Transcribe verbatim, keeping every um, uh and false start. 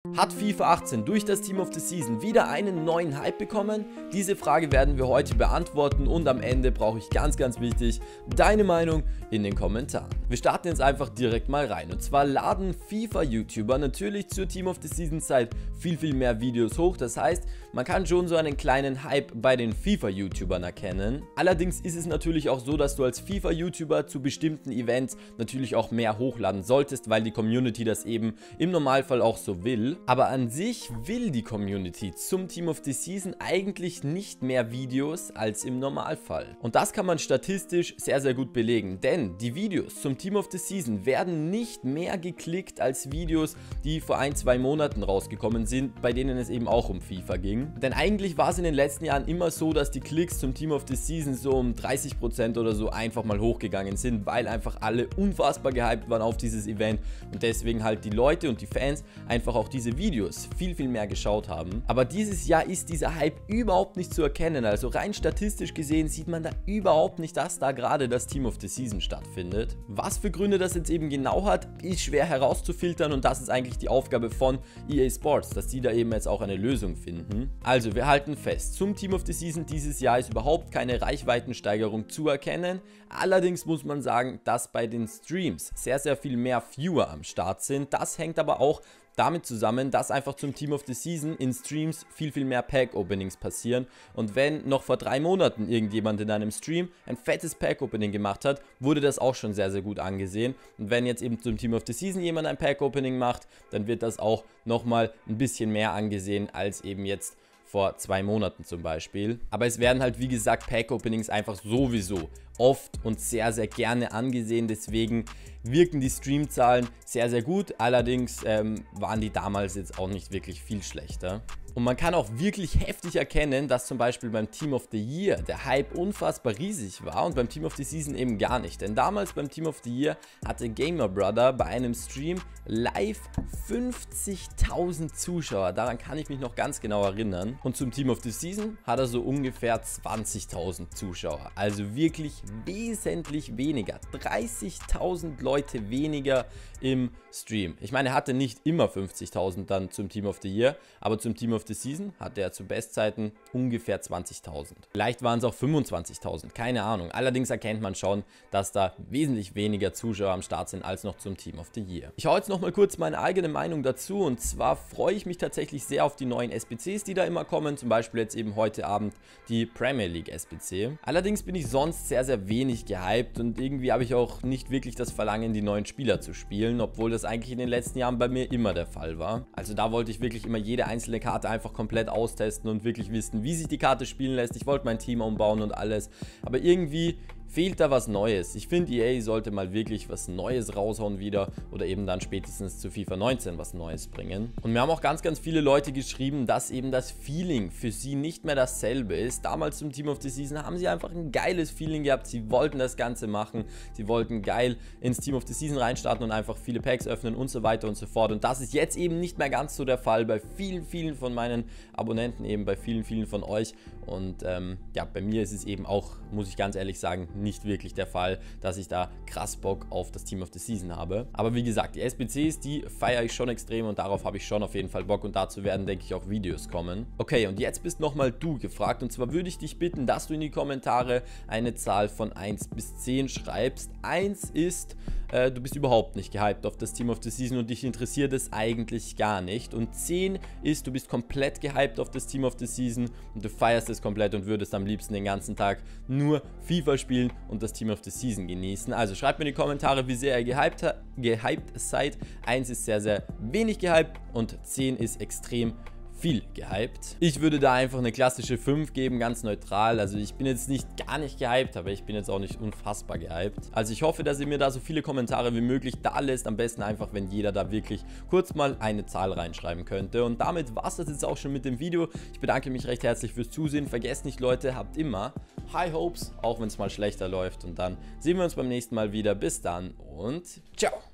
Hat FIFA achtzehn durch das Team of the Season wieder einen neuen Hype bekommen? Diese Frage werden wir heute beantworten und am Ende brauche ich ganz, ganz wichtig deine Meinung in den Kommentaren. Wir starten jetzt einfach direkt mal rein und zwar laden FIFA-YouTuber natürlich zur Team of the Season Zeit viel, viel mehr Videos hoch. Das heißt, man kann schon so einen kleinen Hype bei den FIFA-YouTubern erkennen. Allerdings ist es natürlich auch so, dass du als FIFA-YouTuber zu bestimmten Events natürlich auch mehr hochladen solltest, weil die Community das eben im Normalfall auch so will. Aber an sich will die Community zum Team of the Season eigentlich nicht mehr Videos als im Normalfall. Und das kann man statistisch sehr, sehr gut belegen, denn die Videos zum Team of the Season werden nicht mehr geklickt als Videos, die vor ein, zwei Monaten rausgekommen sind, bei denen es eben auch um FIFA ging. Denn eigentlich war es in den letzten Jahren immer so, dass die Klicks zum Team of the Season so um dreißig Prozent oder so einfach mal hochgegangen sind, weil einfach alle unfassbar gehypt waren auf dieses Event und deswegen halt die Leute und die Fans einfach auch diese Videos viel, viel mehr geschaut haben. Aber dieses Jahr ist dieser Hype überhaupt nicht zu erkennen. Also rein statistisch gesehen sieht man da überhaupt nicht, dass da gerade das Team of the Season stattfindet. Was für Gründe das jetzt eben genau hat, ist schwer herauszufiltern und das ist eigentlich die Aufgabe von E A Sports, dass die da eben jetzt auch eine Lösung finden. Also wir halten fest, zum Team of the Season dieses Jahr ist überhaupt keine Reichweitensteigerung zu erkennen. Allerdings muss man sagen, dass bei den Streams sehr, sehr viel mehr Viewer am Start sind. Das hängt aber auch damit zusammen, dass einfach zum Team of the Season in Streams viel, viel mehr Pack-Openings passieren. Und wenn noch vor drei Monaten irgendjemand in einem Stream ein fettes Pack-Opening gemacht hat, wurde das auch schon sehr, sehr gut angesehen. Und wenn jetzt eben zum Team of the Season jemand ein Pack-Opening macht, dann wird das auch nochmal ein bisschen mehr angesehen als eben jetzt vor zwei Monaten zum Beispiel. Aber es werden halt wie gesagt Pack-Openings einfach sowieso oft und sehr, sehr gerne angesehen. Deswegen wirken die Streamzahlen sehr, sehr gut. Allerdings ähm, waren die damals jetzt auch nicht wirklich viel schlechter. Und man kann auch wirklich heftig erkennen, dass zum Beispiel beim Team of the Year der Hype unfassbar riesig war und beim Team of the Season eben gar nicht. Denn damals beim Team of the Year hatte Gamer Brother bei einem Stream live fünfzigtausend Zuschauer. Daran kann ich mich noch ganz genau erinnern. Und zum Team of the Season hat er so ungefähr zwanzigtausend Zuschauer. Also wirklich wesentlich weniger. dreißigtausend Leute weniger im Stream. Ich meine, er hatte nicht immer fünfzigtausend dann zum Team of the Year, aber zum Team of the Season hatte er zu Bestzeiten ungefähr zwanzigtausend. Vielleicht waren es auch fünfundzwanzigtausend, keine Ahnung. Allerdings erkennt man schon, dass da wesentlich weniger Zuschauer am Start sind als noch zum Team of the Year. Ich hau jetzt noch mal kurz meine eigene Meinung dazu und zwar freue ich mich tatsächlich sehr auf die neuen S B Cs, die da immer kommen. Zum Beispiel jetzt eben heute Abend die Premier League S B C. Allerdings bin ich sonst sehr, sehr wenig gehypt und irgendwie habe ich auch nicht wirklich das Verlangen, die neuen Spieler zu spielen, obwohl das eigentlich in den letzten Jahren bei mir immer der Fall war. Also da wollte ich wirklich immer jede einzelne Karte einfach komplett austesten und wirklich wissen, wie sich die Karte spielen lässt. Ich wollte mein Team umbauen und alles, aber irgendwie fehlt da was Neues. Ich finde, E A sollte mal wirklich was Neues raushauen wieder oder eben dann spätestens zu FIFA neunzehn was Neues bringen. Und mir haben auch ganz, ganz viele Leute geschrieben, dass eben das Feeling für sie nicht mehr dasselbe ist. Damals zum Team of the Season haben sie einfach ein geiles Feeling gehabt. Sie wollten das Ganze machen. Sie wollten geil ins Team of the Season reinstarten und einfach viele Packs öffnen und so weiter und so fort. Und das ist jetzt eben nicht mehr ganz so der Fall bei vielen, vielen von meinen Abonnenten, eben bei vielen, vielen von euch. Und ähm, ja, bei mir ist es eben auch, muss ich ganz ehrlich sagen, nicht wirklich der Fall, dass ich da krass Bock auf das Team of the Season habe. Aber wie gesagt, die S B Cs, die feiere ich schon extrem und darauf habe ich schon auf jeden Fall Bock und dazu werden, denke ich, auch Videos kommen. Okay, und jetzt bist nochmal du gefragt und zwar würde ich dich bitten, dass du in die Kommentare eine Zahl von eins bis zehn schreibst. eins ist, äh, du bist überhaupt nicht gehypt auf das Team of the Season und dich interessiert es eigentlich gar nicht. Und zehn ist, du bist komplett gehypt auf das Team of the Season und du feierst es komplett und würdest am liebsten den ganzen Tag nur FIFA spielen und das Team of the Season genießen. Also schreibt mir in die Kommentare, wie sehr ihr gehypt, gehypt seid. eins ist sehr, sehr wenig gehypt und zehn ist extrem viel gehypt. Ich würde da einfach eine klassische fünf geben, ganz neutral. Also ich bin jetzt nicht gar nicht gehypt, aber ich bin jetzt auch nicht unfassbar gehypt. Also ich hoffe, dass ihr mir da so viele Kommentare wie möglich da lässt. Am besten einfach, wenn jeder da wirklich kurz mal eine Zahl reinschreiben könnte. Und damit war es das jetzt auch schon mit dem Video. Ich bedanke mich recht herzlich fürs Zusehen. Vergesst nicht, Leute, habt immer High Hopes, auch wenn es mal schlechter läuft. Und dann sehen wir uns beim nächsten Mal wieder. Bis dann und ciao!